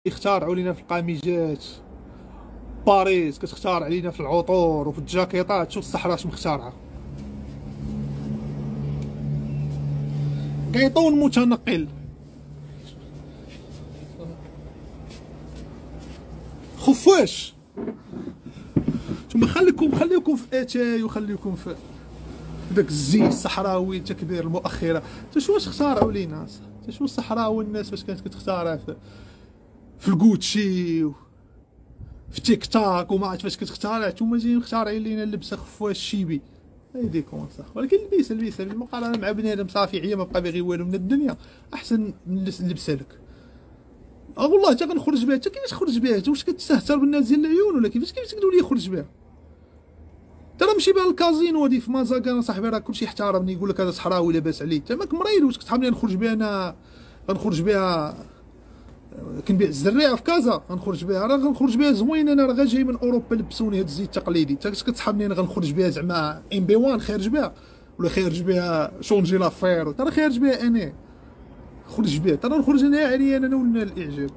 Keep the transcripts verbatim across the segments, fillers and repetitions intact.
يختارعوا لينا في القاميجات، باريس كتختار علينا في العطور وفي الجاكيطات. شوف الصحراء اش مختارعه، قيطون متنقل. خفاش ثم خليكم خليكم في اتاي وخليكم في داك الزي الصحراوي التكبير المؤخره. تا شو واش اختارعوا لينا؟ تا شو الصحراء والناس فاش كانت كتختارع في في الكوتشي في تيك تاك وما عرفت فاش كتختارع، نتوما جايين مختارعين لينا اللبسه خفاش شيبي. يديكم صح، ولكن اللبسه اللبسه بالمقارنه مع بنادم صافي عيا ما بقى باغي والو من الدنيا احسن من اللبسه لك. اه والله حتى غنخرج بها. حتى كيفاش خرج بها؟ واش كتستهتر بالناس ديال العيون ولا كيفاش كيفاش تقولوا لي خرج بها؟ ترى مشي بها الكازينو هادي في مازاكا صاحبي، راه كلشي احترمني يقول لك هذا صحراوي لاباس عليه. انت ماك مريض واش كتحبني نخرج بها انا؟ غنخرج بها كنبيع الزريعه في كازا، غنخرج بها راه غنخرج بها زوين. انا راه غير جاي من اوروبا لبسوني هاد الزيت التقليدي. انت اش كتسحبني انا غنخرج بها زعما ام بي واحد خارج بها ولا خارج بها شونجي لافير؟ ترى خارج بها انا، خرج بها ترى نخرج انا عريان انا ولنا الاعجاب.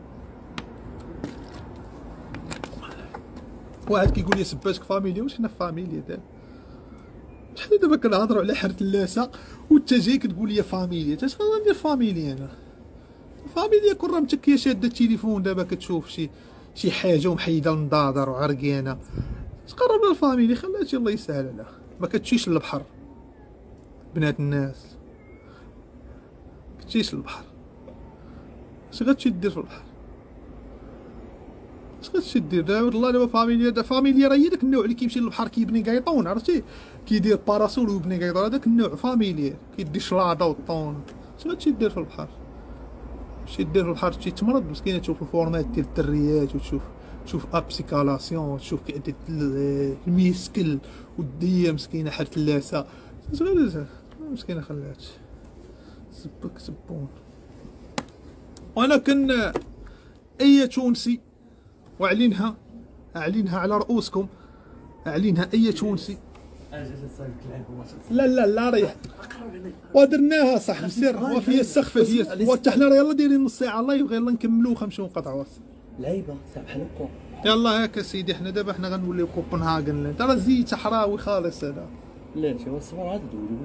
واحد كيقول لي سباتك فاميليا، واش حنا في فاميليا دابا؟ حنا دابا كنهضروا على حرة اللاسة وانت جاي كتقول لي فاميليا. اش غندير فاميليا انا؟ فاميليا كون راه متكيه شاده التليفون دابا كتشوف شي شي حاجه ومحيده النظاظر وعرقانه. تقرب للفاميلي خليها شي الله يسهل عليها. ما كتمشيش للبحر بنات الناس، ما كتمشيش للبحر. اش غتمشي دير في البحر؟ اش غتمشي دير دابا؟ والله دابا فاميليا دا فاميليا راه هي داك النوع اللي كيمشي للبحر كيبني قيطون، عرفتي؟ كيدير باراسول ويبني قيطون، هذاك النوع فاميليا كيدي شلاضه والطون. اش غتمشي دير في البحر؟ تمشي دير في البحر تمشي تمرض مسكينه، تشوف الفورمات ديال الدريات وتشوف تشوف ابسيكالاسيون، تشوف كيعدد الميسكل وديه مسكينه حرة اللاسه. صغيره مسكينه خلات سبك سبون. وانا كن اي تونسي واعلنها اعلنها على رؤوسكم، اعلنها اي تونسي. لا لا لا ريح ودرناها صح بسير وفي السخفه ديال وحتى حنا راه يلا دايرين نص ساعه الله يبغي يلا نكملوا خمسة ونقطعوا لعيبه سامح لكم. يلا هاك سيدي حنا دابا حنا غنوليو كوبنهاغن. ترى زيت صحراوي خالص هذا. لا شي هو الصبر عاد دولي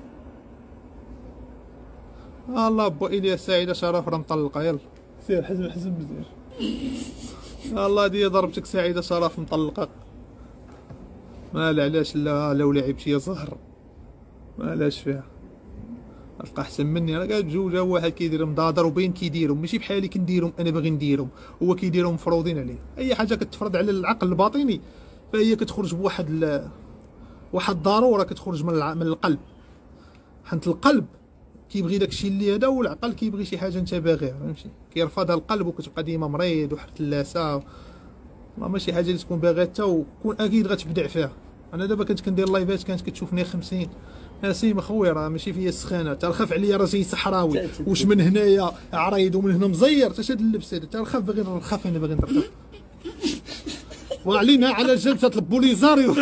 الله با الياس سعيده شرف راه مطلقه. يلا سير حزم حزم مزيان. الله دي ضربتك سعيده شرف مطلقه. ما علاش لا لو لعبتي يا زهر ما لاش فيها. تلقى احسن مني راه قاعد بجوج واحد كيدير مضادر وبين كيديرهم ماشي بحالي كنديرهم انا باغي نديرهم، هو كيديرهم مفروضين عليه. اي حاجه كتفرض على العقل الباطني فهي كتخرج بواحد ال... واحد الضروره كتخرج من الع... من القلب. حنت القلب كيبغي داكشي اللي هذا والعقل كيبغي شي حاجه انت باغيها، فهمتي؟ كيرفضها القلب وكتبقى ديما مريض وحرة اللاسه. والله ماشي حاجه اللي تكون باغي حتى وكون اكيد غتبدع فيها. انا دابا كنت كندير لايفات كانت كتشوفني خمسين سيما خويا راه ماشي فيا السخانه. تا الخاف عليا راه جاي صحراوي واش من هنايا عريض ومن هنا مزير. تا هاد اللبس هذا تا الخاف باغي نرخف انا باغي نرخف. وعلينا على جلسه البوليزاريو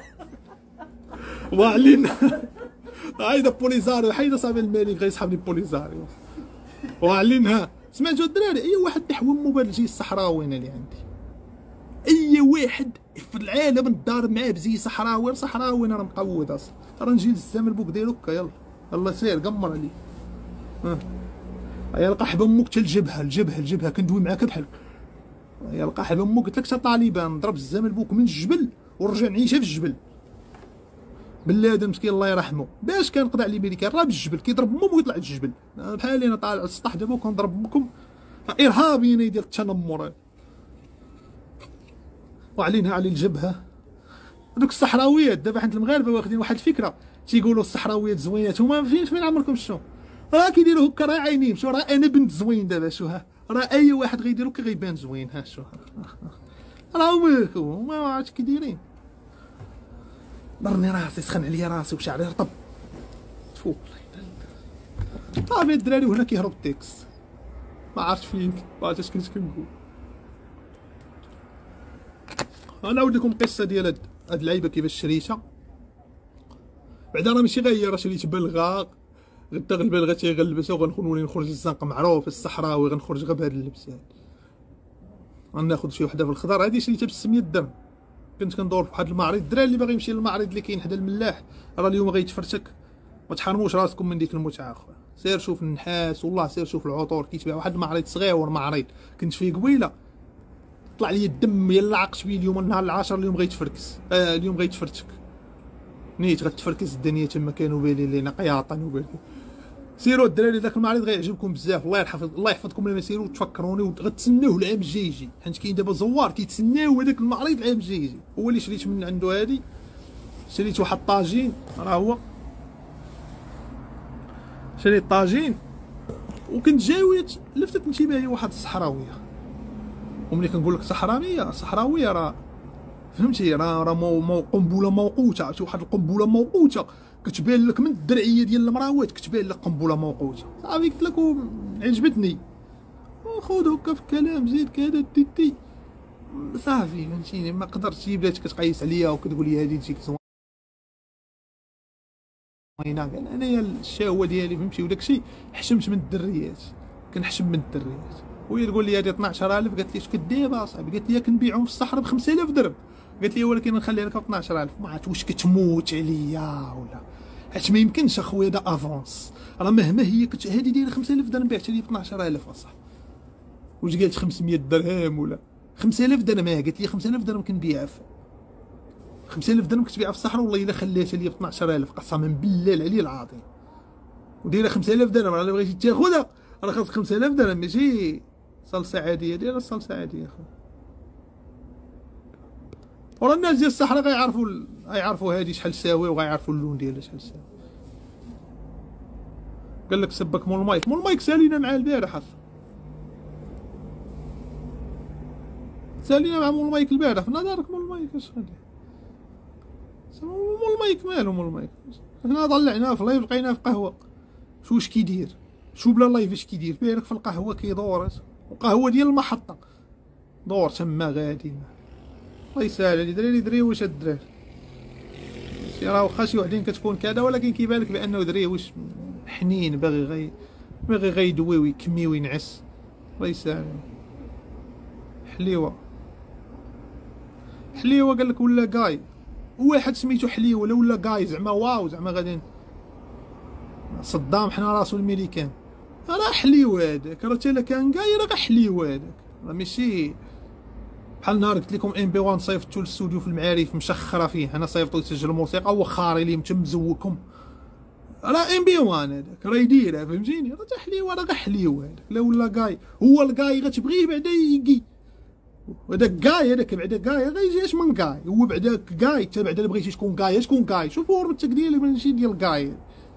وعلينا هايدا بوليزاريو حيد صاحبي الملك غيسحبني بوليزاريو. وعلينها سمعتوا الدراري اي واحد نحو امو بهاد الجي الصحراوي انا اللي عندي. اي واحد في العالم ندار معاه بزي صحراوي صحراوي انا راه مقود اصلا. راه نجي للزمن البوك ديالو هكا. يلا يلا سير قمر عليه. ها يلقى حبه امك حتى الجبهه الجبهه الجبهه كندوي معاك بحال يلقى حبه امك قلت لك تا طالبان نضرب الزمن البوك من الجبل ونرجع نعيشها في الجبل. بلادن مسكين الله يرحمه باش كان قضى على الميريكان راه بالجبل كيضرب امه ويطلع للجبل. بحال انا طالع على السطح دابا وكنضرب بكم ارهابي انا ديال التنمر. وعلينها على الجبهه. دوك الصحراويات دابا حنا المغاربه واخدين واحد الفكره تيقولوا الصحراويات زوينات هما فين فين عمركم شفتوا؟ راه كيديروا هكا راه عينيهم شو راه انا بنت زوين دابا شو ها راه اي واحد غيدير هكا غيبان زوين. ها شو راه هما ما عرفتش كيدايرين. ضرني راسي سخن عليا راسي وشعري رطب تفوق. صافي الدراري وهنا كيهرب التكس ما عرفتش فين ما عرفتش كنت كنقول. غنعاود لكم قصه ديال هاد هاد اللعيبه كيفاش شريتها. بعدا راه ماشي غير هي راه شريت بلغه غدا غالبا غا تيغلبسها وغنكون ولي نخرج للزنقه معروف الصحراوي غنخرج غير بهاد اللبس هاد. غناخد شي وحده في الخضر. هادي شريتها ب ستمية درهم. كنت كندور في واحد المعرض. الدراري اللي باغي يمشي للمعرض اللي كاين حدا الملاح راه اليوم غيتفرتك، ما تحرموش راسكم من ديك المتعه اخويا. سير شوف النحاس، والله سير شوف العطور كيتباع. واحد المعرض صغير معرض كنت فيه قبيله، طلع لي الدم يلا عقت بيه. اليوم النهار العاشر اليوم غيتفركس، آه اليوم غيتفرتك نيت غتفركس الدنيا تما. كانوا بالين لينا قياطا وبالين. سيروا الدراري داك المعرض غيعجبكم بزاف. الله يحفظ الله يحفظكم لما سيروا تفكروني وغتسناوه العام الجاي يجي، حيت كاين دابا زوار كيتسناو هذاك المعرض العام الجاي يجي. هو اللي شريت من عنده هادي، شريت واحد طاجين راه هو، شريت طاجين وكنت جاوية لفتت انتباهي واحد الصحراويه. وملي كنقول لك صحراويه صحراويه راه فهمتي، راه راه مو مو قنبله موقوته. عرفتي واحد القنبله موقوته كتبان لك من الدرعيه ديال المراوات، كتبان لك قنبله موقوته صافي. قلت لك عجبتني، خذ هكا في الكلام زيد كذا تيتي صافي فهمتيني. ما قدرتش بدات كتقيس عليا وكتقول لي هذه تجيك زوينه. قال انايا الشهوه ديالي فهمتي، وداكشي حشمت من الدريات، كنحشم من الدريات. وهي تقول لي هذه اثناش ألف. قالت لي اش كدير اصاحبي؟ قالت لي كنبيعهم في الصحراء ب خمسة آلاف درهم. قالت لي ولكن نخليها لك ب اثناش ألف. ما عرفت واش كتموت عليا ولا، حيت ما يمكنش اخويا دا افونس. راه مهما هي كت... هذه دايره خمسة آلاف درهم بعتها لي ب اثناش ألف اصاحبي. واش قالت خمسمية درهم ولا خمسة آلاف درهم؟ قالت لي خمسة آلاف درهم كنبيعها في خمسة آلاف درهم كتبيعها في الصحراء. والله الا خليتها لي ب اثناش ألف قسما بالله العلي العظيم. ودايره خمسة آلاف درهم، راه الا بغيتي تاخذها راه خاصك خمسة آلاف درهم، ماشي صلصه عاديه. دايره الصلصه عاديه اخويا. ورا الناس ديال الصحراء غيعرفوا ال... غيعرفوا هادي شحال تساوي، وغيعرفوا اللون ديالها شحال تساوي. قال لك سبك مول المايك. مول المايك سالينا مع البارح، سالينا مع مول المايك البارح. في نظرك مول المايك اش غادي؟ مول المايك مالو مول المايك؟ حنا طلعناه في لايف لقيناه في قهوه. شو واش كيدير؟ شو بلا لايف اش كيدير؟ بارك في القهوه كيدور، وقهوه ديال المحطه دور تما غادي. الله يسهل علي دراري. دري واش هاد الدراري راه واخا شي وحدين كتكون كذا، ولكن كيبان لك بانه دري واش حنين باغي غي باغي غيدوي ويكمي وينعس. الله يسهل. حليوه حليوه قال لك ولا كاي. واحد سميتو حليوه ولا ولا كاي زعما واو زعما غادي صدام حنا راسو الميريكان. راه حليوه هذاك، راه حتى الا كان كاي راه حليوه هذاك. راه ماشي بحال نهار قلت لكم ام بي واحد صيفطتو للاستوديو في المعارف مشخره فيه. انا صيفطو يسجل الموسيقى وخاري لي متمزوكم. راه ام بي واحد هذاك راه يديرها فهمتيني. راه تا حليوه راه غا حليوه هذاك. لا ولا كاي هو الكاي غتبغيه بعدا يجي. هذاك كاي هذاك بعدا كاي غيجي اش من كاي. هو بعدا كاي حتى بعدا الا بغيتي تكون كاي شكون كاي. شوفوا ربطك ديالي ماشي ديال كاي.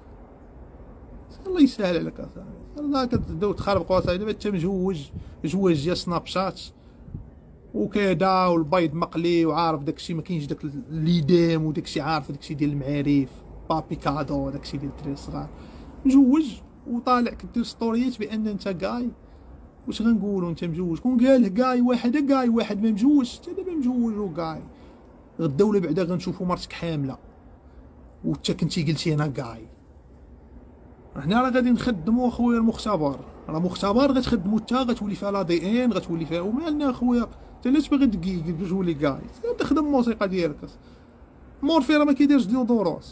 الله يسهل عليك اصاحبي. راه كتبداو تخربقوا اصاحبي. دابا انت مجوج جواج ديال سناب شات وكذا والبيض مقلي وعارف داكشي، ما كاينش داك الليدام وداكشي، عارف داكشي ديال المعارف بابي كادو داكشي ديال الدراري الصغار. مجوج وطالع كدير ستوريات بان انت كاي. واش غنقولوا انت مجوج؟ كون قال كاي واحد كاي واحد ما مجوج. انت دابا مجوج وكاي. غدا ولا بعدا غنشوفوا مرتك حامله وانت كنتي قلتي انا كاي. حنا راه غادي نخدموا اخويا المختبر. راه مختبر غتخدموا حتى غتولي فيها لا دي ان غتولي فيها. ومالنا اخويا انت علاش باغي دقيق باش تولي كاي؟ تخدم الموسيقى ديالك. مورفي راه ما كيديرش ديودوروس،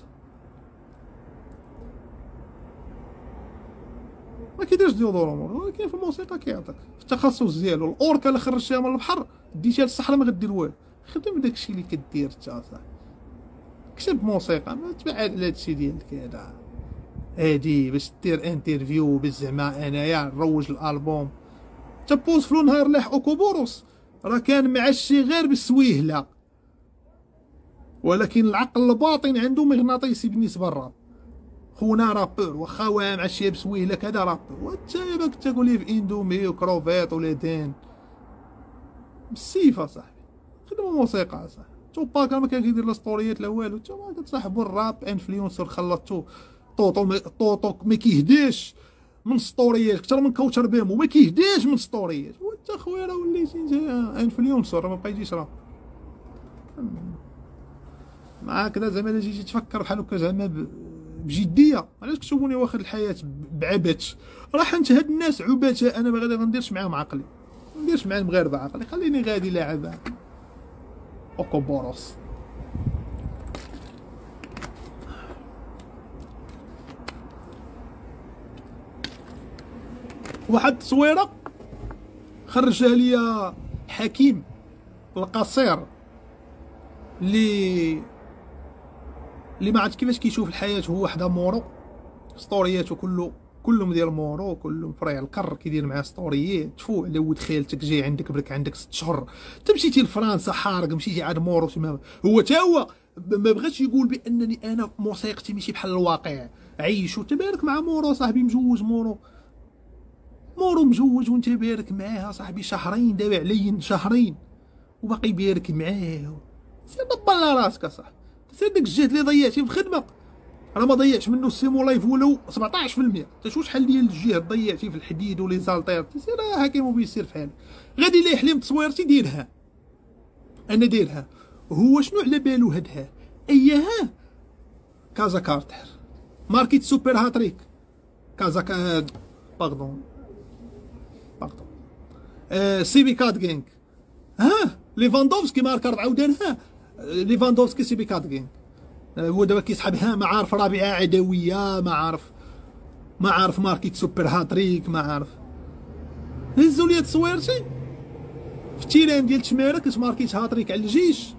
ما كيديرش ديودورون، ولكن في الموسيقى كيعطيك في التخصص ديالو. الاوركا اللي خرجتيها من البحر ديتيها للصحراء ما غدير والو. خدم داكشي اللي كدير انت صاحبي. كتب موسيقى ما تبعد على هادشي ديالك هذا هادي باش دير انترفيو باش زعما انايا نروج الالبوم. تا بوز فلو نهار اللي حقو كوبوروس راه كان معشي غير بالسويهله، ولكن العقل الباطن عنده مغناطيسي بالنسبه للراب. خونا رابور واخا واه معشي بسويهله كذا رابور. وانت باك تقول لي في اندومي وكروفيت ولا دين بالسيف اصاحبي. خدموا موسيقى اصاحبي. توباك ما كان كيدير لا ستوريات لا والو. نتوما كتصاحبوا الراب انفلونسر خلطتو طوطو. طوطو ما كيهداش من ستوريات اكثر من كوتر بيمو ما كيهداش من ستوريات. وانت خويا راه وليتي انت انفلونسر ما بقيتيش راه معاك كذا زعما جيتي تفكر بحال هكا زعما بجديه. علاش كتشوفوني واخد الحياه بعبث؟ راه حنت هاد الناس عبثاء انا ما غادي غنديرش معاهم عقلي. ما نديرش مع المغاربه عقلي، خليني غادي لاعب اوكوبوروس. واحد التصويره خرجها ليا حكيم القصير اللي اللي ما عرفت كيفاش كيشوف الحياه، هو وحده مورو ستورياته كله كلهم ديال مورو، كلهم فريع الكر كيدير معاه ستوريات. تفو على ولد خالتك جاي عندك برك عندك ست شهور، انت مشيتي لفرنسا حارق، مشيتي عاد مورو تما. هو تا هو ما بغاش يقول بانني انا موسيقتي ماشي بحال الواقع. عيشو تبارك مع مورو صاحبي، مجوج مورو مورو مجوج وانت بارك معاه صاحبي شهرين دابا عليا شهرين وباقي بارك معاه. سير دبر على راسك اصاحبي، سير داك الجهد اللي ضيعتي في الخدمه راه ما ضيعش منه السيمو لايف ولو سبعطاش في المية. تا شو شحال ديال الجهد ضيعتي في الحديد ولي زالطير. سير هاكي موبيل سير فحالك غادي لا يحلم تصويرتي ديرها انا ديرها. هو شنو على بالو هدها اياها كازا كارتر ماركيت سوبر هاتريك كازا كا باردون باردون آه سيبي كات جينك. ها ليفاندوفسكي مارك أربعة ودارها. ليفاندوفسكي سيبي كات جينك. هو دابا كيسحبها ما عارف رابعه عدويه، ما عارف ما عارف ماركيت سوبر هاتريك، ما عارف. هزوا لي تصويرتي في التيران ديال تماره كنت ماركيت هاتريك على الجيش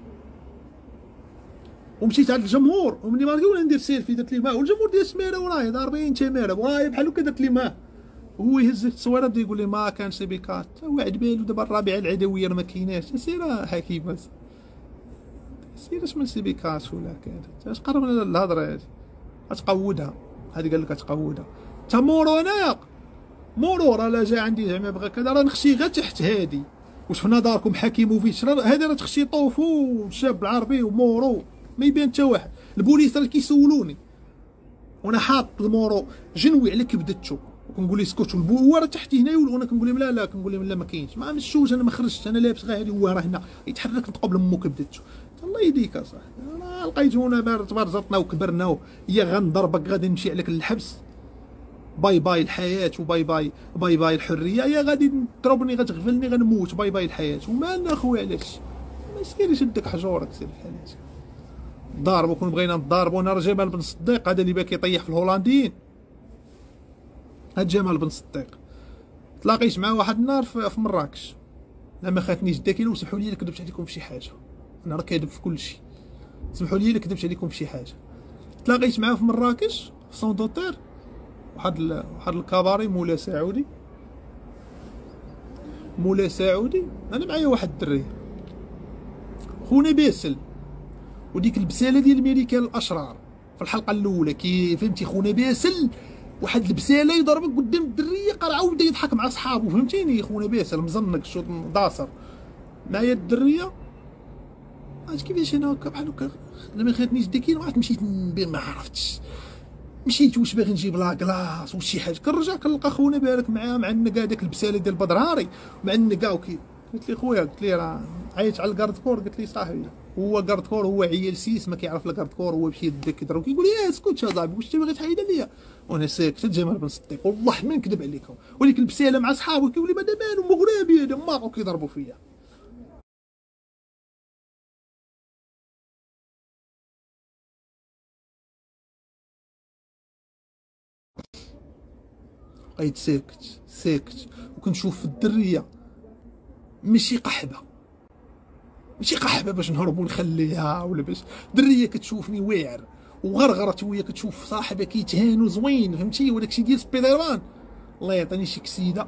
ومشيت عند الجمهور، ومني ماركي ولا ندير سيلفي درت ليه ما، والجمهور ديال تماره وراي ضاربين تماره وراي بحال هكا درت ليه ما. هو يهز التصويره بدا يقول لي ما كان سيبي كات. هو عاد بالو دابا الرابعه العدويه راه ما كايناش. سير حكيم سير اش من سيبيكاس ولا كذا اش قرب لنا الهضره هادي غتقودها. هادي قال لك غتقودها. تا مورو انايا مورو راه لا جا عندي زعما بغا كذا راه نخشي غير تحت هادي. وشفنا داركم حكيموفيتش هادي راه تخشي طوفو الشاب العربي ومورو ما يبان حتى واحد. البوليس راه كيسولوني وانا حاط المورو جنوي على كبدتو وكنقول لي اسكت. هو راه تحت هنا وانا كنقول لهم لا لا كنقول لهم لا ما كاينش ما مشوش انا ما خرجتش انا لابس غير هادي. هو راه هنا يتحرك نتقبل امو كبدتو. الله يديك اصاحبي انا لقيتونا تبرزطنا وكبرنا يا غنضربك غادي نمشي عليك للحبس. باي باي الحياه وباي باي باي باي الحريه، يا غادي تضربني غتغفلني غنموت. باي باي الحياه ومالنا اخويا علاش ما سيريش دك حجورك سير بحالاتك. ضاربو كون بغينا نضاربو. انا راه جمال بن صديق هذا اللي باقي يطيح في الهولنديين. هاد جمال بن صديق تلاقيت مع واحد النهار في مراكش. لا ما خاتنيش الداكينه وسمحوا لي الا كذبت عليكم في شي حاجه، انا راه كاذب في كل شيء. سمحوا لي الا كذبت عليكم في شي حاجه. تلاقيت معاه في مراكش في سون دوتير واحد ال... واحد الكباري مولا سعودي مولا سعودي. انا معايا واحد الدري خونا باسل وديك البساله ديال الميريكان الاشرار في الحلقه الاولى كي فهمتي. خونا باسل واحد البساله يضربك قدام الدريه قرعه وبدا يضحك مع صحابو فهمتيني. خونا باسل مزنق شوط داصر معايا الدريه. عرفت كيفاش انا هكا بحال هكا لما خاتنيش الداكين عرفت مشيت ما عرفتش مشيت واش باغي نجيب لا كلاص ولا شي حاجه. كنرجع كنلقى خونا بارك معاه معنقا داك البساله ديال بدراري معنقا وكي. قلت لي خويا قلت لي راه عيط على الكارد كور. قلت لي صاحبي هو كارد كور هو عيال سيس ما كيعرف لا كارد كور. هو مشي داك كيضرب كيقول لي اسكت يا صاحبي واش انت باغي تحيد عليا وانا ساكت. جمال بن صديق والله ما نكذب عليكم ولكن البساله مع صحابو كيقول لي ما مالو مغربي هذا ما كيضربوا فيا. بقيت ساكت ساكت وكنشوف في الدريه ماشي قحبه ماشي قحبه باش نهربوا نخليها ولا باش دريه كتشوفني واعر وغرغرت وهي كتشوف صاحبها كيتهانوا زوين فهمتي. وداك الشيء ديال سبايدر مان الله يعطيني شي كسيده.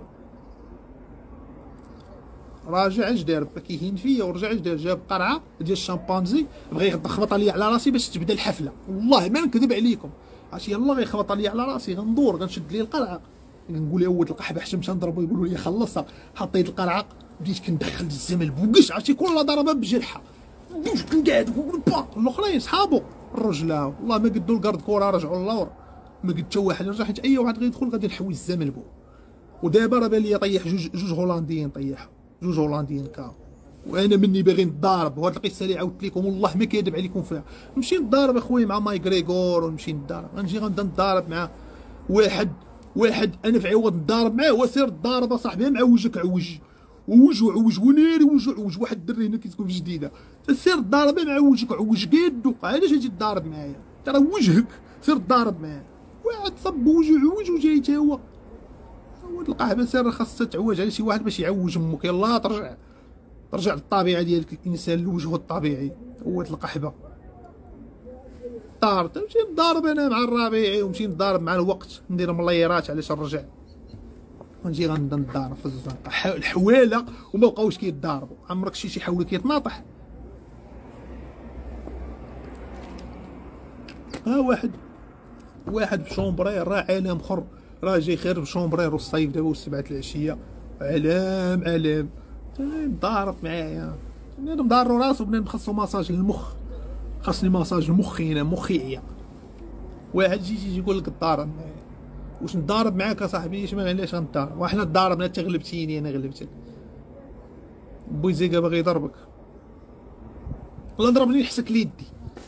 راجع اش دار بقى كيهين فيا ورجع اش دار جاب قرعه ديال الشامبانزي بغى يخبط عليا على راسي باش تبدا الحفله. والله ما نكذب عليكم عرفتي يلاه غيخبط عليا على راسي غندور غنشد ليه القرعه نقول يا ولد القحبه حتى نمشي نضربو يقولوا لي خلصها. حطيت القرعه بديت كندخل الزمل بوكش عرفتي كل ضربه بجرحه بوكش كنقعد با. الاخرين صحابو الرجله والله ما قدوا الكارد كوره رجعوا للور ما قد حتى واحد رجع حيت اي واحد غيدخل غادي نحوي الزمل بو. ودابا راه بان لي طيح جوج جوج هولنديين طيحوا جوج هولنديين كاو. وانا مني باغي نضارب وهاد القصه اللي عاودت لكم والله ما كيذب عليكم فيها. نمشي نضارب اخويا مع ماي غريغور ونمشي نضارب غنجي غنبدا نضارب مع واحد واحد انا في عوض نضارب معاه وسير الضاربه صاحبي مع وجهك عوج ووجه عوج وناري وجه عوج واحد الدري هنا كيتكون جديده سير ضارب مع وجهك عوج قادو علاش تجي تضارب معايا ترى وجهك سير ضارب معاه واحد صب وجه عوج وجاي تا هو هو القحبه سير خاصها تعوج على شي واحد باش يعوج امك يلاه ترجع ترجع للطبيعه ديالك الانسان لوجهه الطبيعي هو القحبه طار تمشي نضارب انا مع الربيعي ونمشي نضارب مع الوقت ندير مليرات علاش نرجع ونجي غنبدا نضارب في الزنقه الحواله وما بقاوش كيتضاربوا عمرك شي شي حول كيتناطح ها واحد واحد بشومبرير راه عالم اخر راه جاي خير بشومبرير والصيف دابا والسبعة العشيه علام علام ضارب معايا انا مضارو راسو بنادم خاصو ماساج للمخ خاصني ماساج المخي هنا مخي عيا واحد يجي يجي يقول لك ضارب معايا واش نضارب معاك اصاحبي اش ما علاش غنضارب وحنا ضاربنا انت غلبتيني انا غلبتك بويزيكا باغي يضربك والله ضربني نحسك ليدي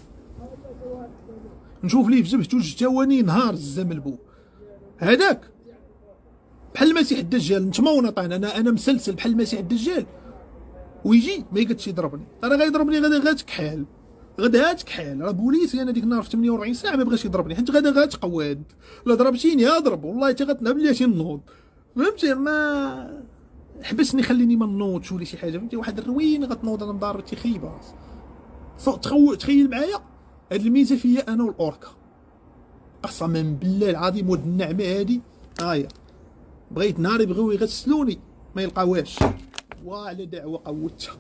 نشوف ليه في جبهته جواني نهار الزمل بو هذاك بحال المسيح الدجال نتمونط انا انا انا مسلسل بحال المسيح الدجال ويجي ما يقدش يضربني راه غيضربني غدا غاتكحال غدا غاتكحال راه بوليسي انا ديك النهار في ثمانية وأربعين ساعه ما بغاش يضربني حيت غدا غاتقواد لا ضربتيني اضرب والله حتى غتنهب ليا شي نوض فهمتي ما حبسني خليني ما نوضش ولا شي حاجه فهمتي واحد الروين غتنوض انا مضارب شي خيبه تخو تخيل معايا هاد الميزه فيا انا والاوركا قسما بالله العظيم ود النعمه هادي هاهي بغيت نهار يبغيو يغسلوني ما يلقاوهاش وعلى دعوه قوتها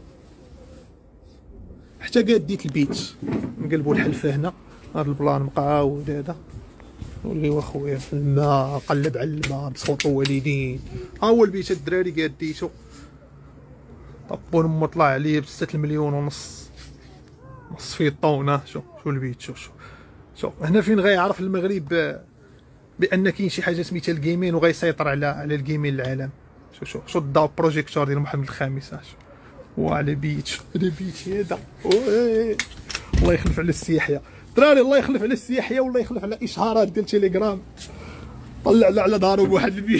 حتى قاد ديت البيت نقلبوا الحلفه هنا هاد البلان مقاود هذا وليو اخويا في الماء قلب على الماء بصوت والدين ها هو البيت الدراري قاد ديتو طبون امو طلع عليا بستة المليون ونص نص في الطونه شوف شو البيت شوف شوف شوف هنا فين غيعرف المغرب بان كاين شي حاجه سميتها الجيمين وغيسيطر على على الجيمين العالم شوف شوف شوف الضوء بروجيكتور ديال محمد الخامس وعلى بيت على بيت هذا الله يخلف على السياحيه دراري الله يخلف على السياحيه والله يخلف على اشهارات ديال تيليجرام طلعنا على دارو بواحد البيت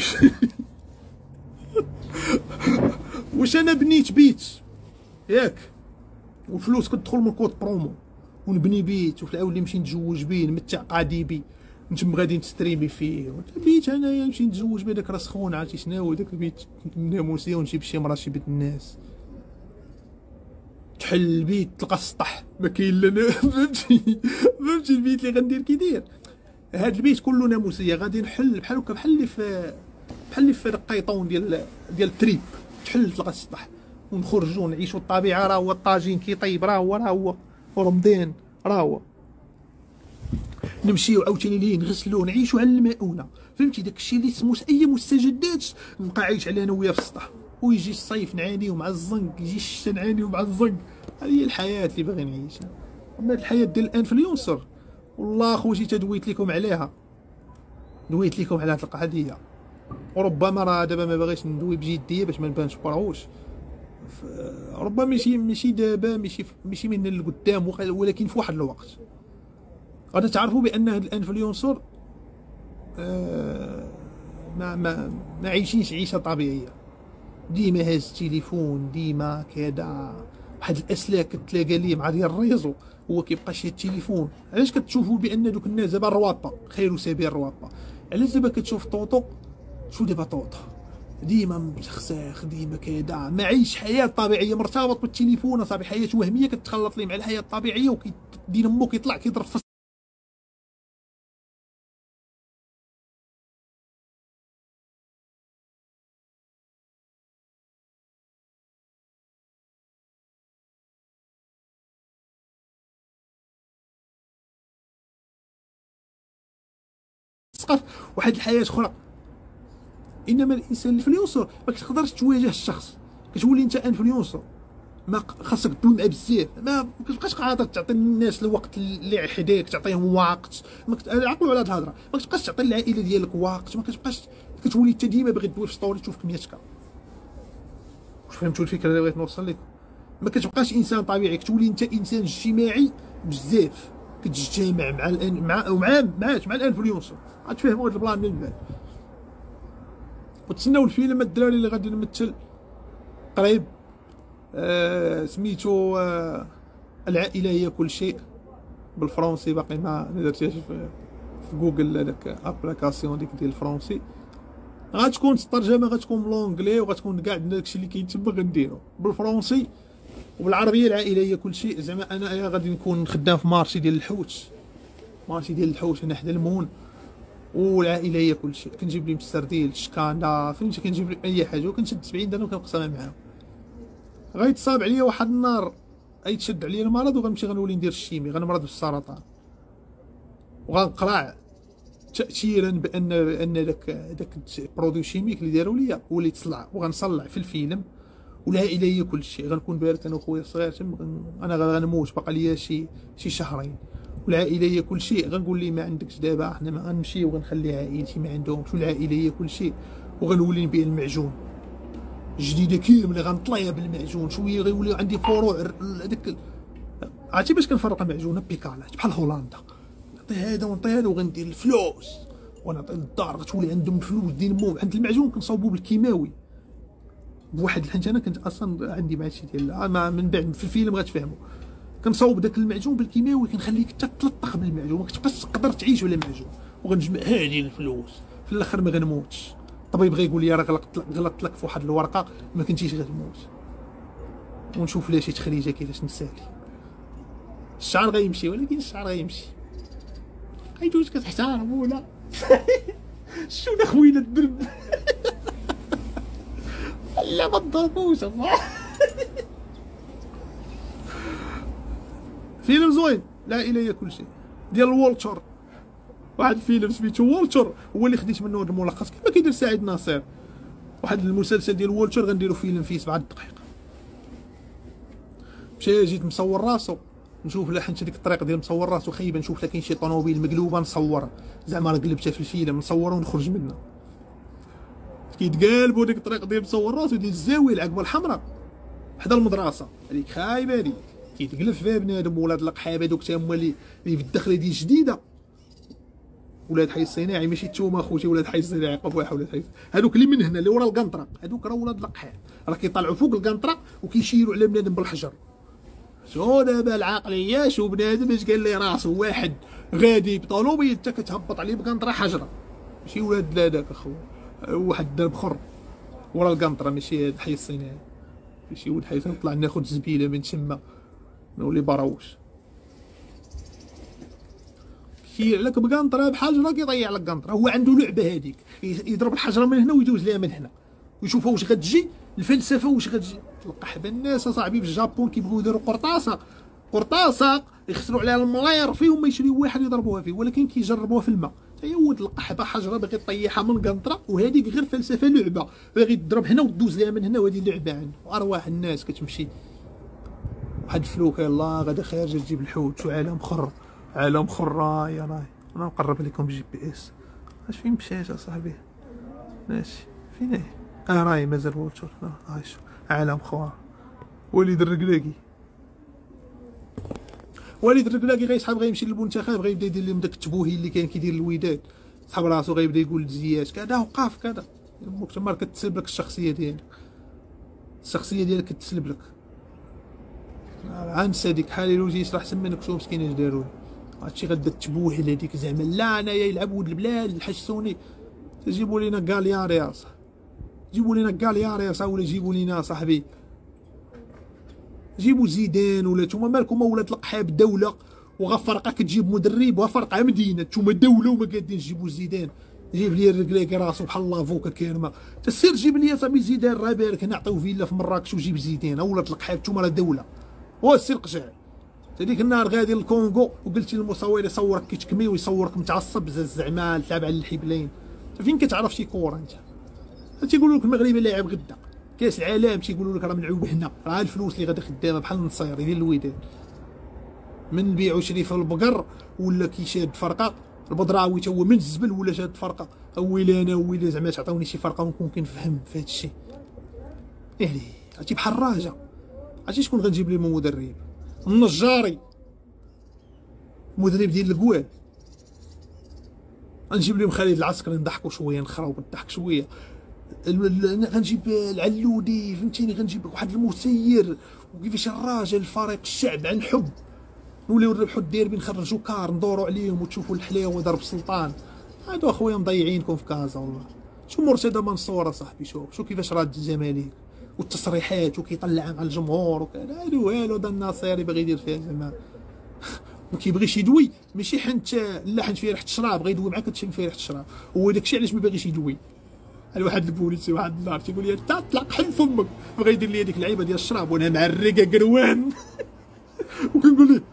واش انا بنيت بيت ياك والفلوس كتدخل من كود برومو ونبني بيت وفي الاول نمشي نتزوج بيه نمتع قاضي نتم غادي نستريمي فيه بيت انايا نمشي نتزوج به داك راه سخون عرفتي شنو داك البيت ناموسيه ونجيب شي مرا شي بنت الناس تحل البيت تلقى السطح ما كاين لا فهمتي فهمتي البيت اللي غندير كي داير هاد البيت كله ناموسيه غادي نحل بحال هكا بحال اللي في بحال اللي في القيطون ديال ديال التريب تحل تلقى السطح ونخرجوا نعيشوا الطبيعه راه هو الطاجين كيطيب راه هو راه هو ورمضان راه هو نمشيو عاوتاني ليه نغسلو نعيشو على المؤونه فهمتي داكشي اللي سموت اي مستجدات نبقى عايش عليه انا وياه في السطح ويجي الصيف نعانيو مع الزنق يجي الشتا نعانيو مع الزنق هذه هي الحياه اللي باغي نعيشها اما الحياه ديال الانفلونسر والله خوتي تدويت لكم عليها دويت لكم على هاد القضيه وربما راه دابا ما باغيش ندوي بجديه باش ما نبانش براوش ربما ماشي ماشي دابا ماشي ماشي من القدام ولكن في واحد الوقت غادي تعرفوا بان هاد الانفلونسر آه ما ما ما عايشينش عيشه طبيعيه ديما هاز التليفون ديما كذا واحد الاسلاك كتلاقى ليه مع ديال الريزو هو كيبقى شي التليفون علاش كتشوفوا بان دوك الناس دابا الروابا خير سبيل الروابا علاش دابا كتشوف طوطو شو دابا طوطو ديما متخساخ ديما كذا ما عيش حياه طبيعيه مرتبط بالتليفون صاحبي حياه وهميه كتخلط ليه مع الحياه الطبيعيه وكيدير امو كيطلع كيضرب في السقف واحد الحياه اخرى انما الانسان الانفلونسر ما كتقدرش تواجه الشخص كتولي انت انفلونسر ما خاصك تدوي معاه بزاف ما كتبقاش قادر تعطي الناس الوقت اللي حداك تعطيهم وقت ما كت... عقلوا على هاد الهضره ما كتبقاش تعطي العائله ديالك وقت ما كتبقاش كتولي انت ديما باغي تدوي في ستوري تشوف كميتك واش فهمتوا الفكره اللي بغيت نوصل لكم ما كتبقاش انسان طبيعي كتولي انت انسان اجتماعي بزاف كتجتمع مع الان مع ومع معاك مع الانفلونسر غتفهموا هاد البلان من بعد وتسناو الفيلم الدراري اللي غادي نمثل قريب. آه سميتو آه العائله هي كل شيء، بالفرنسي باقي ما درتيهاش في, في جوجل، هذاك ابليكاسيون ديك ديال الفرنسي. غتكون الترجمه غتكون بالونجلي، وغتكون كاع داكشي اللي كاين تما غنديرو بالفرنسي وبالعربيه. العائله هي كل شيء. زعما انا غادي نكون خدام في مارشي ديال الحوت، مارشي ديال الحوت هنا حدا المون، والعائله هي كل شيء. كنجيب لي مسترديل الشكاندا فهمتي، كنجيب لي اي حاجه وكنشد سبعين درهم وكنقسمها معاهم. غيتصاب عليا واحد النهار غيتشد عليا المرض وغنمشي غنولي ندير الشيمي، غنمرض بالسرطان وغنقرع تاثيرا بان بان داك داك البرودوي شيميك اللي داروا ليا هو اللي تصلع، وغنصلع في الفيلم. والعائله هي كل شيء. غنكون بارك انا وخويا الصغير، انا غنموت باقي ليا شي شي شهرين. والعائله هي كل شيء. غنقول لي ما عندكش دابا، حنا ما غنمشي وغنخلي عائلتي ما عندهمش، والعائله هي كل شيء. وغنولي نبيع المعجون جديده كامله، غنطليها بالمعجون شويه، غيولي عندي فروع هذاك. عرفتي باش كنفرق المعجون بيكالات بحال هولندا، نعطي هذا ونعطي هذا وغندير الفلوس ونعطي للدار، غتولي عندهم الفلوس دينمو. عند المعجون كنصاوبو بالكيماوي بواحد الحنت. انا كنت اصلا عندي مع شي ديال من بعد في الفيلم غتفهموا. كنصاوب داك المعجون بالكيماوي، كنخليك حتى تلطخ بالمعجون، ما كتبقاش تقدر تعيش بلا معجون. وغنجمع هذه الفلوس في الاخر ما غنموتش. الطبيب غيقول لي راه غلطت لك غلطت لك في واحد الورقه ما كنتيش غتموت. ونشوف لها شي تخريجه كيفاش نسالي. الشعر غيمشي، ولكن الشعر غيمشي. غيجوز كتحتارم ولا شو دا خوينا الدرب لا ما تضربوش صح. فيلم زوين، العائله هي كل شيء ديال وولتشر. واحد الفيلم سميتو وولتشر هو اللي خديت منه هذا الملخص كما كيدير سعيد ناصر. واحد المسلسل ديال وولتشر غنديرو فيلم فيه سبعة دقائق. مشى جيت مصور راسو نشوف لا حنت ديك الطريق ديال مصور راسو خايبه، نشوف لا كاين شي طوموبيل مقلوبه نصورها، زعما راه قلبتها في الفيلم نصورها ونخرج منها. كيتقالبوا ديك الطريق ديال مصور راسو ديال الزاويه العقبه الحمراء حدا المدرسه هذيك خايبه هذيك، كيتقلب فيها بنادم. ولاد القحاب هذوك تا هما اللي اللي في الدخله ديال جديده، ولاد حي الصناعي ماشي نتوما اخوتي، ولاد حي الصناعي قبواح ولاد حي هذوك اللي من هنا اللي ورا القنطره، هذوك راه ولاد القحاب، راه كيطلعوا فوق القنطره وكيشيروا على بنادم بالحجر. شو دابا العقليه؟ شو بنادم اش قال لي راسو واحد غادي بطوموبيل انت كتهبط عليه بقنطره حجره، ماشي ولاد هذاك اخو واحد درب خر ورا القنطره، ماشي هذا حي الصناعي، ماشي ولد حي نطلع ناخذ زبيله من تما نولي براوش. كير لك بقنطره بحجره كيضيع لك قنطره. هو عنده لعبه هذيك، يضرب الحجره من هنا ويدوز ليها من هنا ويشوفها واش غتجي الفلسفه واش غتجي. القحب الناس اصاحبي في الجابون كيبغيو يديروا قرطاسه قرطاسه يخسروا عليها الملاير فيهم، ما يشريو واحد يضربوها فيه، ولكن كيجربوها في الماء. هي ولد القحبه حجره باغي طيحها من قنطره، وهذيك غير فلسفه لعبه باغي تضرب هنا وتدوز ليها من هنا، وهذه لعبه عنده. ارواح الناس كتمشي واحد الفلوكه يلاه غادا خارجه تجيب الحوت. شو عالم خر، عالم خر. يا راي انا نقرب لكم بالجي بي اس. اش فين مشيت اصاحبي؟ ماشي فين هي؟ اه راي مازال وولتشر. اه شو عالم خوار. وليد الركلاكي وليد الركلاكي غيسحب غيمشي للمنتخب، غيبدا يدير لهم داك التبوهي اللي كان كيدير الوداد، سحب راسو غيبدا يقول لزياش كذا وقاف كذا. امك تما كتسلب لك الشخصيه ديالك، الشخصيه ديالك كتسلب لك. غنسى ديك حالي لو جي يشرح احسن منك شو مسكين اش داروا لي. هادشي غدا التبوهي هذيك زعما لا انايا يلعب ولد البلاد الحشوني. تجيبوا لينا كالياري اصاحبي، جيبوا لينا كالياري اصاحبي، ولا جيبوا لينا صاحبي جيبوا زيدان ولا نتوما مالكم ولاد القحاب دوله وغفرقه كتجيب مدرب وفرقه مدينه، نتوما دوله وما قادين تجيبوا زيدان. جيب لي الركلاكي راسو بحال لافوكا كيرما، تسير جيب لي صاحبي زيدان راه بارك نعطيو فيلا في مراكش وجيب زيدان. ولاد القحاب نتوما راه دوله. وسير قشع هذيك النهار غادي للكونغو وقلتي للمصور يصورك كيتكمي ويصورك متعصب زعما تابع للحبلين. فين كتعرف شي كوره انت؟ تيقولوا لك المغربي لاعب غدا كاس العالم، تيقولوا لك راه ملعوب هنا، راه الفلوس اللي غادا خدامه بحال النصير ديال الوداد من بيعوا شريف البقر ولا كيشاد فرقه. البدراوي تا هو من الزبل ولا شاد فرقه. ويلي انا ويلي زعما تعطوني شي فرقه ونكون كنفهم في هذا الشيء. يعني عرفتي بحال الراجا، عرفتي شكون غنجيب لي مدرب؟ النجاري مدرب ديال الكوال. غنجيب لهم خالد العسكري نضحكوا شويه نخراو بالضحك شويه. غنجيب العلودي فهمتيني، غنجيب واحد المسير وكيفاش الراجل فريق الشعب عن حب، نوليو نربحو الديربي، نخرجو كار ندورو عليهم وتشوفوا الحلاوه ضرب سلطان. هادو اخويا مضيعينكم في كازا والله. شو مرتضى منصور اصاحبي، شوف شو كيفاش راد الجماهير والتصريحات وكيطلع مع الجمهور وكذا. هادو والو دا الناصيري باغي يدير فيها زعما ما كيبغيش يدوي، ماشي حنت لا حنت فيه ريحه الشراب بغا يدوي معاك تشم فيه ريحه الشراب، هو داكشي علاش ما باغيش يدوي. على واحد البوليسي واحد النهار تيقول لي انت طلق حل فمك، بغا يدير لي هذيك اللعيبه ديال الشراب وانا معرقه قروان وكنقول ليه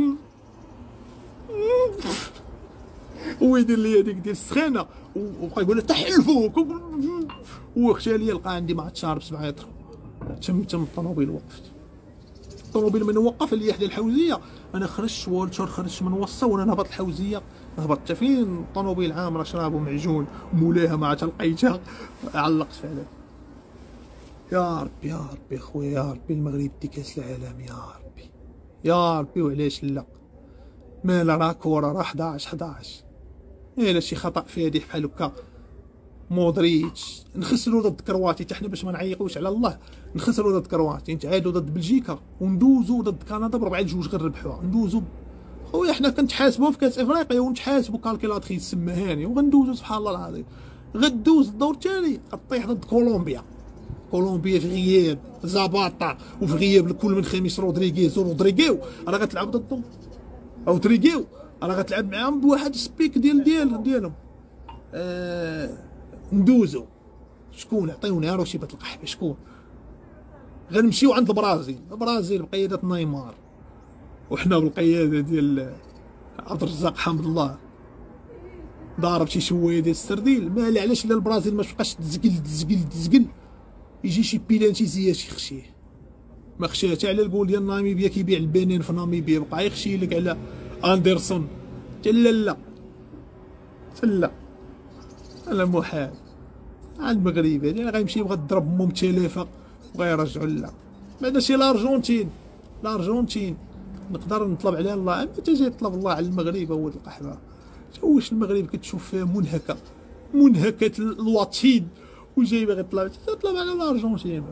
هو يدير لي هذيك ديال السخانه وبقى يقول لي تحلفوك، واختي لي لقى عندي مع تشارب سبعة يطرو تم تم الطوموبيل وقفت. الطوموبيل من وقف اللي حدا الحوزيه، انا خرجت والتر خرجت من وسط وانا نهبط الحوزيه، هبطت فين الطوموبيل عامره شراب ومعجون مولاها ما تلقيتها علقت فيها. يا ربي يا ربي خويا يا ربي المغرب دي كاس العالم يا ربي يا ربي، وعلاش لا مالا راه كوره راه حداش حداش الا شي خطا في هذه بحال هكا مودريتش نخسروا ضد كرواتي حتى حنا باش ما نعيقوش على الله، نخسروا ضد كرواتي نتعادلوا ضد بلجيكا وندوزوا ضد كندا بربعه لجوج غنربحوها ندوزوا. خويا حنا كنتحاسبوا في كاس افريقيا ونتحاسبوا كالكيلاتريس سما هاني وغندوزوا سبحان الله العظيم. غدوز الدور الثاني غطيح ضد كولومبيا، كولومبيا في غياب زاباطا وفي غياب الكل من خميس رودريغيز ورودريغيو راه غتلعب ضدهم او تريغيو راه غتلعب معاهم بواحد سبيك ديال ديال ديالهم. آه ندوزو شكون عطيونا روشيبه القحبه شكون غنمشيو عند البرازيل، البرازيل بقياده نيمار وحنا بالقياده ديال عبد الرزاق حمد الله ضارب شي شويه ديال السرديل. ما علاش لا البرازيل ما تبقاش تزقل تزقل تزقل يجي شي بيلانتي زياش يخشيه، ما خشيه حتى على الجول ديال ناميبيا كيبيع البنين في ناميبيا بقى يخشي لك على اندرسون حتى لا لا لا على محال على المغرب هادي غيمشي يبغى يضرب امهم تلافه وغيرجعوا لا بعدا شي الارجنتين الارجنتين نقدر نطلب عليها الله، اما انت جاي تطلب الله على المغرب هو القحبه. واش المغرب كتشوف فيها منهكه منهكه الوطين وجاي باغي طلب تطلب على الارجنتين،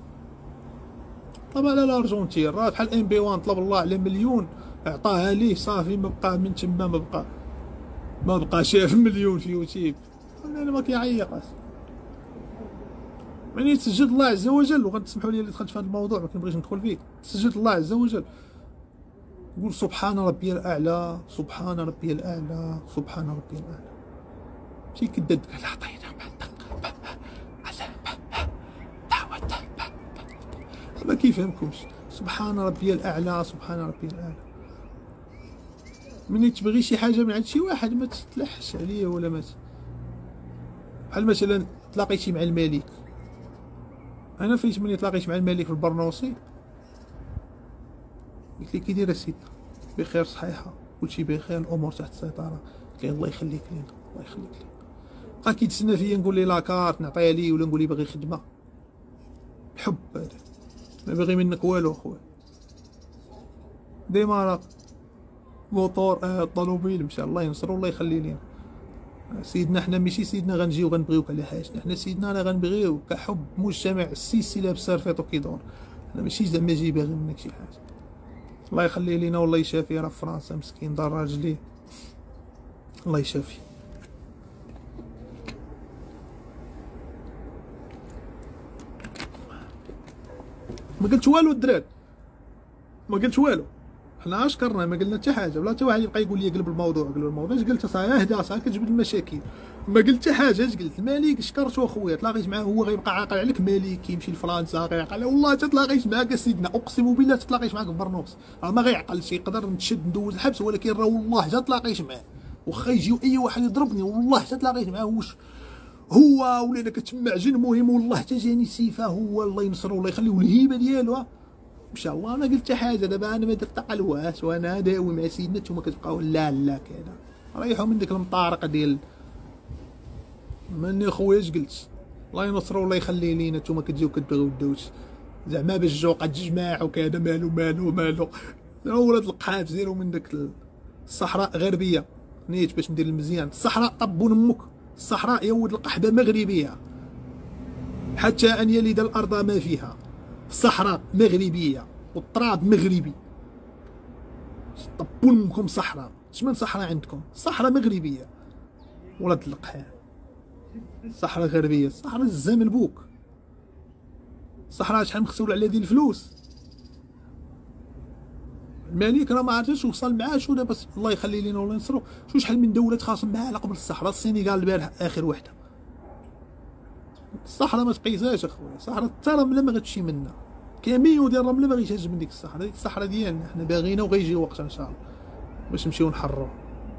طلب على الارجنتين راه بحال ام بي واحد طلب الله على مليون عطاها ليه صافي ما بقى من تما ما بقى ما بقى شاف مليون في يوتيوب انا ما كيعيقش. يعني تسجد الله عز وجل وغتسمحوا لي اللي دخلت في هذا الموضوع ما كنبغيش ندخل فيه، تسجد الله عز وجل قول سبحان ربي الاعلى سبحان ربي الاعلى سبحان ربي الاعلى. شي كداد قال عطينا ما كيفهمكمش سبحان ربي الاعلى سبحان ربي الاعلى. ملي تبغي شي حاجه من عند شي واحد ما تتلحش عليه ولا ما بحال مثلا تلاقيتي مع الملك، انا فايت ملي تلاقيت مع الملك في البرنوصي قلت لي كي داير سيدنا بخير صحيحه كلشي بخير الامور تحت السيطره، قلت لي الله يخليك لينا الله يخليك لينا. بقى كيتسنى فيا نقول لي لاكارت نعطيها ليه ولا نقول لي باغي خدمه، الحب هذا ما باغي منك والو اخويا. ديما راه موطور آه الطوموبيل مشى الله ينصرو الله يخلي لينا سيدنا. حنا ماشي سيدنا غنجيو غنبغيوك على حاجتنا، حنا سيدنا راه غنبغيو كحب مجتمع السلسله بسرفيطو كيدور، حنا ماشي زعما جاي باغي منك شي حاجه. الله يخلي لينا والله يشافيه راه في فرنسا مسكين دار راجليه الله يشافيه. ما قلت والو الدراري ما قلت والو، حنا اشكرنا ما قلنا حتى حاجه بلا حتى واحد يبقى يقول لي قلب الموضوع قلب الموضوع. اش قلت صاحبي اهدى صاحبي كتجبد المشاكل ما قلت حتى حاجه. اش قلت الملك شكرتو اخويا تلاقيت معاه هو غيبقى عاقل عليك ملك كيمشي لفرنسا غيعقل والله تلاقيت معاك سيدنا اقسم بالله تلاقيت معاك في برنوس راه ما غيعقلش يقدر نتشد ندوز الحبس ولكن راه والله حتى تلاقيت معاه واخا يجيو اي واحد يضربني والله حتى تلاقيت معاه واش هو ولا انا كتمعجن المهم والله حتى جاني سيفه هو الله ينصرو الله يخليه والهيبه ديالو مشى الله. ما قلت حاجه دابا انا ما درت قلواس وانا داوي مع سيدنا نتوما كتبقاو لا لا كذا ريحوا من ديك المطارقه ديال ماني خويا. اش قلت الله ينصرو الله يخلي لينا نتوما كتجيو كتبغيو الدوش زعما باش الجوقه تجمع وكذا مالو مالو مالو ولاد القحاف زيرو من داك الصحراء غربيه نيت باش ندير المزيان. الصحراء طبون امك الصحراء يا ولد القحبه مغربيه حتى ان يلد الارض ما فيها. الصحراء مغربيه والتراب مغربي. طبوا لكم صحراء، شمن صحراء عندكم؟ الصحراء مغربيه. ولاد اللقحان الصحراء غربيه، الصحراء الزمن بوك. الصحراء شحال مغسول على ديال الفلوس. الملك راه ما عرفتش وصل معاه شو دابا، الله يخلي لينا ولا ينصرو. شو شحال من دوله تخاصم معاه على قبل الصحراء. السنغال البارح اخر وحده. الصحراء ما تقيساش اخويا، الصحراء حتى رمله ما غتمشي منا. كاميو ديال الرمله ما غيتهز من ديك الصحراء. ديك الصحراء ديالنا حنا باغينا وغيجي وقتها ان شاء الله باش نمشيو نحروها.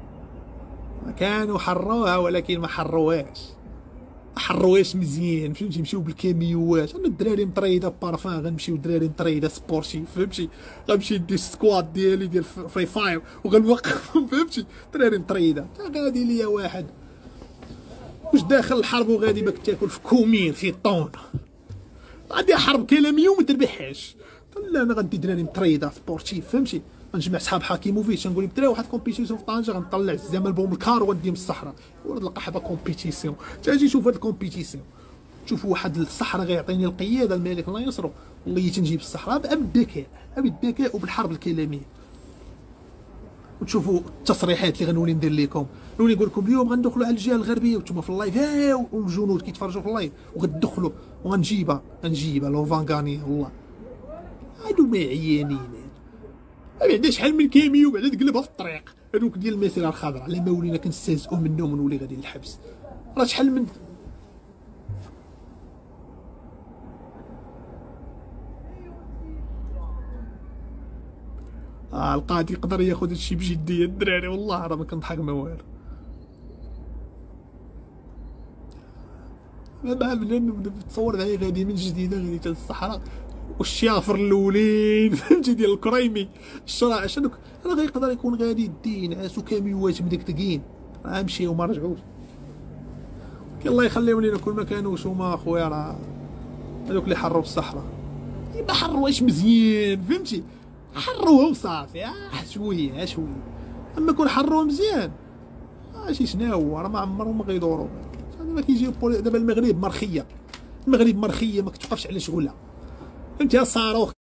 كانوا حروها ولكن ما حروهاش، ما حروهاش مزيان فهمتي. مشيو بالكاميوات. انا الدراري مطريده بارفان، غنمشيو الدراري مطريده سبورتيف فهمتي. غنمشي ندير السكواد ديالي ديال فري فاير وغنوقفهم فهمتي. الدراري مطريده. غادي ليا واحد واش داخل الحرب وغادي باك تاكل في كومين في طون. غادي حرب كلاميه وما تربحهاش. لا انا غندي دراري مطريده سبورتيف فهمتي. غنجمع صحاب حكيموفيتش نقول لهم دراري واحد كومبيتيسيون في طنجه غنطلع الزعما البوم الكار وغنديهم الصحراء. ولاد القحبه كومبيتيسيون. تاجي شوف هاد الكومبيتيسيون. تشوفوا واحد الصحراء غيعطيني القياده الملك الله ينصرو. والله تنجيب الصحراء بالذكاء بالذكاء وبالحرب الكلاميه. وتشوفوا التصريحات اللي غنولي ندير لكم. نولي نقول لكم اليوم غندخلوا على الجهه الغربيه وانتم في اللايف ها والجنود كيتفرجوا في اللايف وغتدخلوا وغنجيبها غنجيبها لو فان غاني والله. هادو ما عيانين. بعدا شحال من كاميو بعدا تقلبها في الطريق. هادوك ديال المسيره الخضراء على ما ولينا كنستهزئوا منهم ونولي غادي للحبس. راه شحال من اه القاضي يقدر ياخذ هادشي بجديه الدراري والله راه ما كنضحك ما والو. ما بنا تصور معايا غادي من جديده غادي حتى للصحراء والشيافر الاولين فهمتي ديال الكريمي الشراع شنو راه غيقدر يكون غادي يدي نعاس وكاميوات مدكدكين راه مشيو وما رجعوش. الله يخليهم لينا كل ما كانوش هما اخويا راه هذوك اللي حروا في الصحراء ما حروهاش مزيان فهمتي. حروها وصافي اه شويه شويه. اما كون حروها مزيان ماشي شناهو راه ما عمرهم ما غيدوروا. دابا كيجيو دابا المغرب مرخيه. المغرب مرخيه ما كتوقفش على شغلها فهمتي. الصاروخ